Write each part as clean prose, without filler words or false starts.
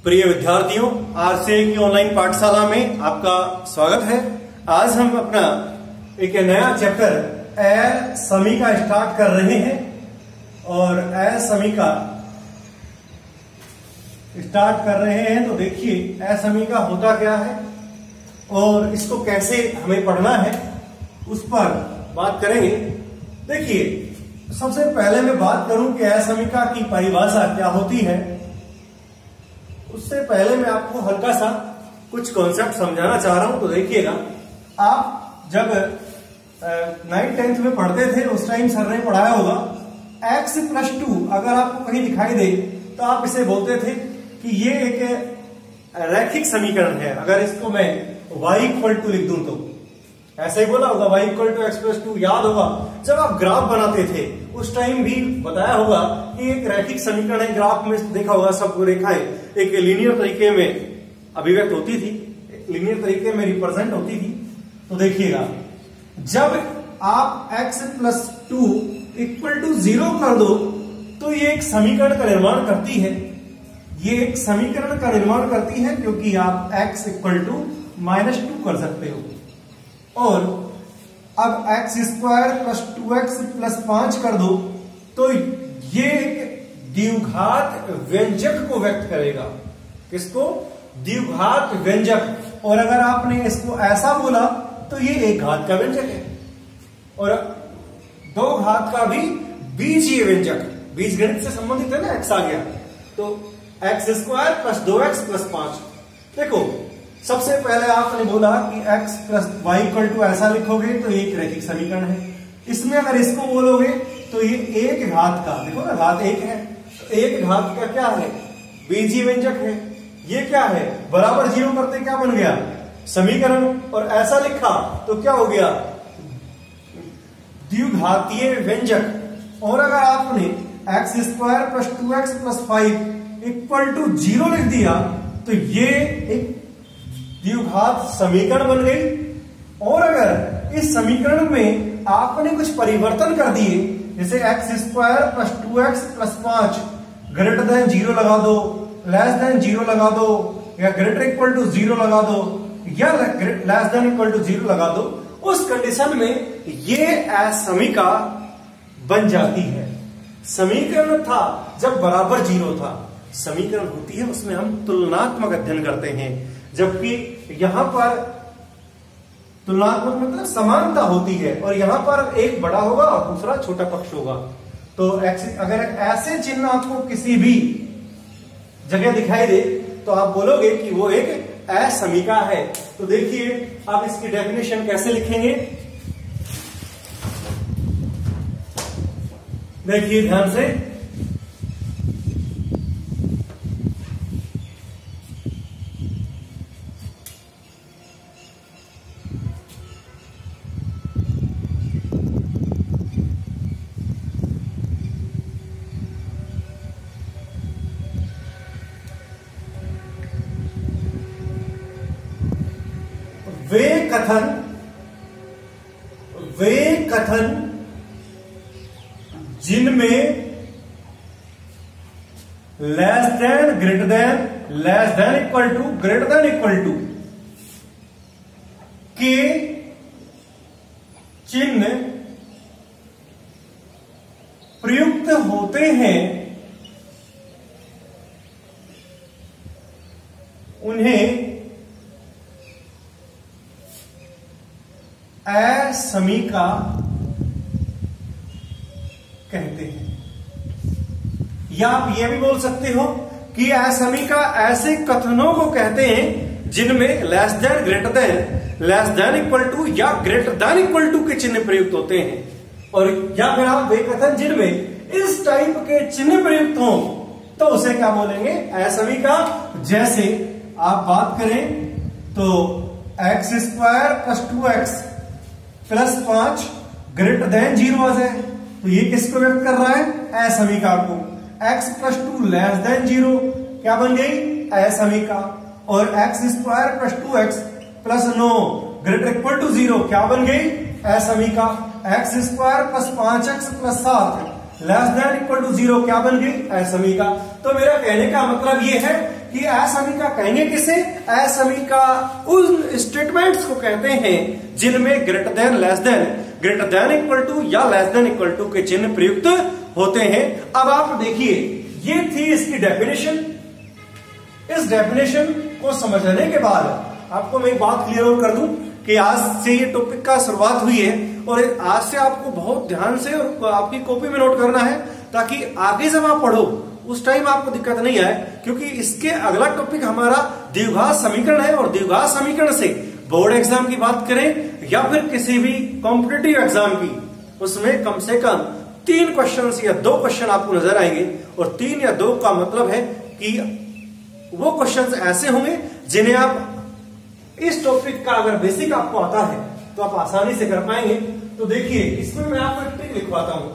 प्रिय विद्यार्थियों, आरसीए की ऑनलाइन पाठशाला में आपका स्वागत है। आज हम अपना एक नया चैप्टर ए समीका स्टार्ट कर रहे हैं और ए समीका स्टार्ट कर रहे हैं। तो देखिए ए समीका होता क्या है और इसको कैसे हमें पढ़ना है उस पर बात करेंगे। देखिए, सबसे पहले मैं बात करूं कि ए समीका की परिभाषा क्या होती है। उससे पहले मैं आपको हल्का सा कुछ कॉन्सेप्ट समझाना चाह रहा हूं। तो देखिएगा, आप जब 9th-10th में पढ़ते थे उस टाइम सर ने पढ़ाया होगा x+2 अगर आपको कहीं दिखाई दे तो आप इसे बोलते थे कि ये एक रैखिक समीकरण है। अगर इसको मैं y= लिख दूं तो ऐसे ही बोला होगा y=x+2। याद होगा जब आप ग्राफ बनाते थे उस टाइम भी बताया होगा कि एक रैखिक समीकरण है। ग्राफ में देखा होगा सब रेखाएं एक लीनियर तरीके में अभिव्यक्त होती थी, लीनियर तरीके में रिप्रेजेंट होती थी। तो देखिएगा, जब आप x+2 = 0 कर दो तो ये एक समीकरण का निर्माण करती है। ये एक समीकरण का निर्माण करती है क्योंकि आप x = -2 कर सकते हो। और अब x² + 2x + 5 कर दो तो ये एक द्विघात व्यंजक को व्यक्त करेगा। किसको? द्विघात व्यंजक। और अगर आपने इसको ऐसा बोला तो ये एक घात का व्यंजक है और दो घात का भी बीजीय व्यंजक। बीजगणित से संबंधित है ना, x आ गया तो x² + 2x + 5। देखो, सबसे पहले आपने बोला कि x + y ऐसा लिखोगे तो ये एक रैखिक समीकरण है। इसमें अगर इसको बोलोगे तो ये एक घात का, देखो ना घात एक है, तो एक घात का क्या है? बीजीय व्यंजक है। ये क्या है? बराबर 0 करते क्या बन गया? समीकरण। और ऐसा लिखा तो क्या हो गया? द्विघातीय व्यंजक। और अगर आपने x² + 2x + 5 = 0 लिख दिया तो ये एक द्विघात समीकरण बन गई। और अगर इस समीकरण में आपने कुछ परिवर्तन कर दिए, जैसे x² + 2x + 5 > 0 लगा दो, <0 लगा दो, या > 0 लगा दो, या < 0 लगा दो, उस कंडीशन में ये असमीका बन जाती है। समीकरण था जब बराबर 0 था। समीकरण होती है उसमें हम तुलनात्मक अध्ययन करते हैं, जबकि यहां पर तुलनात्मक मतलब समानता होती है और यहां पर एक बड़ा होगा और दूसरा छोटा पक्ष होगा। तो अगर ऐसे चिन्ह आपको किसी भी जगह दिखाई दे तो आप बोलोगे कि वो एक असमीका है। तो देखिए, आप इसकी डेफिनेशन कैसे लिखेंगे, देखिए ध्यान से। वे कथन जिनमें less than, greater than, less than equal to, greater than equal to के चिन्ह प्रयुक्त होते हैं, उन्हें असमीका कहते हैं। या आप ये भी बोल सकते हो कि असमीका ऐसे कथनों को कहते हैं जिनमें less than, greater than, less than equal to या ग्रेटर देन इक्वल टू के चिन्ह प्रयुक्त होते हैं। और या फिर आप वे कथन जिनमें इस टाइप के चिन्ह प्रयुक्त हो तो उसे क्या बोलेंगे? असमीका। जैसे आप बात करें तो x² + 2x + 5 > 0 आ जाए तो ये किसको व्यक्त कर रहा है? असमीका को। x+2 < 0 क्या बन गई? असमीका। और x² + 2x + 9 > 0 क्या बन गई? असमीका। x² + 5x + 7 < 0 क्या बन गई? असमीका। तो मेरा कहने का मतलब ये है कि असमीका कहेंगे किसे? असमीका उन स्टेटमेंट्स को कहते हैं जिनमें greater than, less than, greater than equal to या लेस देन इक्वल टू के चिन्ह प्रयुक्त होते हैं। अब आप देखिए, ये थी इसकी डेफिनेशन। इस डेफिनेशन को समझने के बाद आपको मैं एक बात क्लियर और कर दूं कि आज से ये टॉपिक का शुरुआत हुई है और आज से आपको बहुत ध्यान से और आपकी कॉपी में नोट करना है, ताकि आगे जब आप पढ़ो उस टाइम आपको दिक्कत नहीं आए, क्योंकि इसके अगला टॉपिक हमारा द्विघात समीकरण है। और द्विघात समीकरण से बोर्ड एग्जाम की बात करें या फिर किसी भी कॉम्पिटिटिव एग्जाम की, उसमें कम से कम 3 क्वेश्चन या 2 क्वेश्चन आपको नजर आएंगे। और 3 या 2 का मतलब है कि वो क्वेश्चन ऐसे होंगे जिन्हें आप इस टॉपिक का अगर बेसिक आपको आता है तो आप आसानी से कर पाएंगे। तो देखिए, इसमें मैं आपको एक ट्रिक लिखवाता हूं,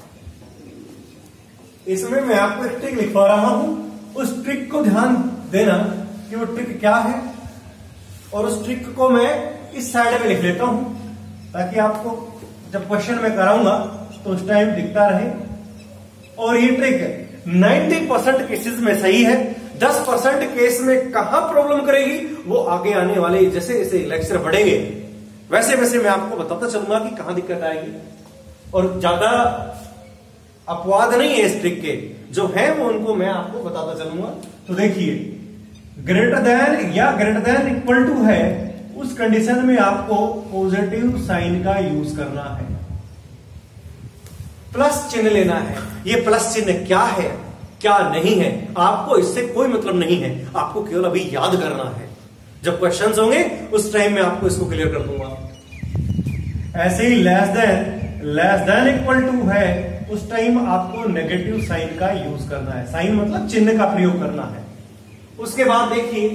इसमें मैं आपको एक ट्रिक लिखवा रहा हूं। उस ट्रिक को ध्यान देना कि वो ट्रिक क्या है, और उस ट्रिक को मैं इस साइड में लिख लेता हूं ताकि आपको जब क्वेश्चन में कराऊंगा तो उस टाइम दिखता रहे। और ये ट्रिक 90% केसेस में सही है, 10% केस में कहां प्रॉब्लम करेगी वो आगे आने वाले जैसे जैसे लेक्चर बढ़ेंगे वैसे वैसे मैं आपको बताता चलूंगा कि कहां दिक्कत आएगी। और ज्यादा अपवाद नहीं है इस ट्रिक के, जो है वो उनको मैं आपको बताता चलूंगा। तो देखिए, ग्रेटर देन या ग्रेटर देन इक्वल टू है, उस कंडीशन में आपको पॉजिटिव साइन का यूज करना है, प्लस चिन्ह लेना है। ये प्लस चिन्ह क्या है क्या नहीं है आपको इससे कोई मतलब नहीं है, आपको केवल अभी याद करना है। जब क्वेश्चंस होंगे उस टाइम में आपको इसको क्लियर कर दूंगा। ऐसे ही लेस देन इक्वल टू है, उस टाइम आपको नेगेटिव साइन का यूज करना है। साइन मतलब चिन्ह का प्रयोग करना है। उसके बाद देखिए,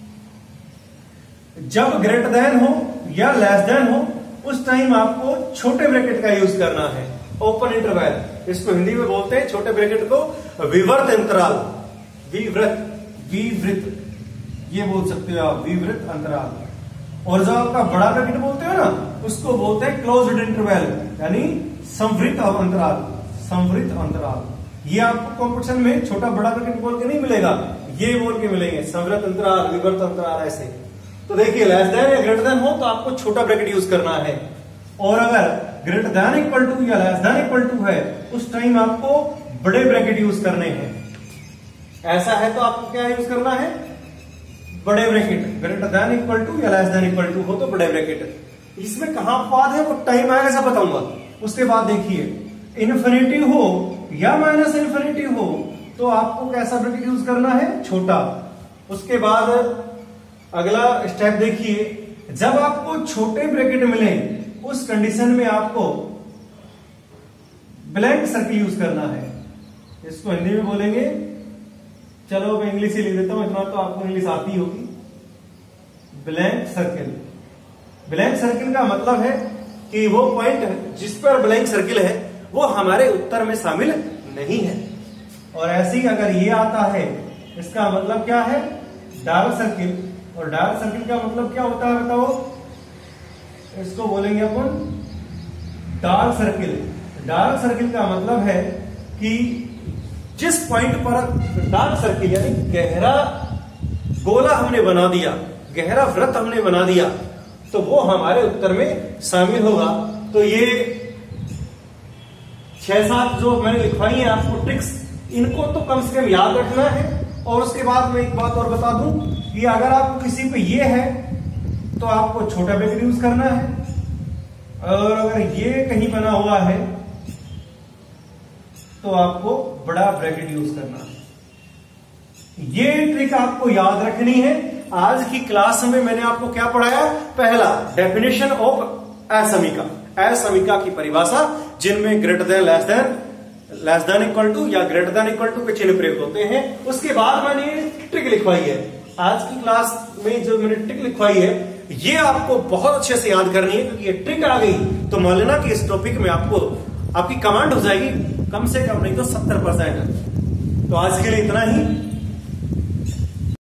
जब ग्रेटर देन हो या लेस देन हो, उस टाइम आपको छोटे ब्रैकेट का यूज करना है, ओपन इंटरवल। इसको हिंदी में बोलते हैं छोटे ब्रैकेट को विवर्त अंतराल, विवृत ये बोल सकते हो आप, विवृत अंतराल। और जो आपका बड़ा ब्रैकेट बोलते हो ना, उसको बोलते हैं क्लोज्ड इंटरवल, यानी संवृत अंतराल, संवृत अंतराल। ये आपको कॉम्पिटिशन में छोटा बड़ा ब्रैकेट बोल के नहीं मिलेगा, ये बोल के मिलेंगे, संवृत अंतराल, विवर्त अंतराल ऐसे। तो देखिए, लेस देन या ग्रेटर देन हो तो आपको छोटा ब्रैकेट यूज करना है, और अगर ग्रेटर देन इक्वल टू या लेस देन इक्वल टू है, उस टाइम आपको बड़े ब्रैकेट यूज करने हैं। ऐसा है तो आपको क्या यूज करना है? बड़े bracket. Greater than equal to या लेस देन इक्वल टू हो तो बड़े ब्रैकेट। इसमें कहां अपवाद है वो टाइम आएगा सब बताऊंगा। उसके बाद देखिए, इन्फिनिटी हो या माइनस इन्फिनिटी हो तो आपको कैसा ब्रैकेट यूज करना है? छोटा। उसके बाद अगला स्टेप देखिए, जब आपको छोटे ब्रैकेट मिले उस कंडीशन में आपको ब्लैंक सर्किल यूज करना है। इसको हिंदी में बोलेंगे, चलो मैं इंग्लिश ही लिख देता हूं, इतना तो आपको इंग्लिश आती होगी। Blank circle. ब्लैंक सर्किल का मतलब है कि वो पॉइंट जिस पर ब्लैंक सर्किल है वो हमारे उत्तर में शामिल नहीं है। और ऐसे ही अगर ये आता है, इसका मतलब क्या है? Dark circle. और डार्क सर्किल का मतलब क्या होता है बताओ? इसको बोलेंगे अपन डार्क सर्किल। डार्क सर्किल का मतलब है कि जिस पॉइंट पर डार्क सर्किल यानी गहरा गोला हमने बना दिया, गहरा वृत्त हमने बना दिया, तो वो हमारे उत्तर में शामिल होगा। तो ये 6-7 जो मैंने लिखवाई है आपको ट्रिक्स, इनको तो कम से कम याद रखना है। और उसके बाद मैं एक बात और बता दूं कि अगर आपको किसी पे ये है तो आपको छोटा ब्रैकेट यूज करना है, और अगर ये कहीं बना हुआ है तो आपको बड़ा ब्रैकेट यूज करना है। ये ट्रिक आपको याद रखनी है। आज की क्लास में मैंने आपको क्या पढ़ाया? पहला, डेफिनेशन ऑफ असमीका, असमीका की परिभाषा, जिनमें greater than, less than equal to या ग्रेटर देन इक्वल टू के चिन्ह प्रयोग होते हैं। उसके बाद मैंने ट्रिक लिखवाई है। आज की क्लास में जो मैंने ट्रिक लिखवाई है ये आपको बहुत अच्छे से याद करनी है, क्योंकि ये ट्रिक आ गई तो मान लेना कि इस टॉपिक में आपको आपकी कमांड हो जाएगी कम से कम नहीं तो 70%। तो आज के लिए इतना ही।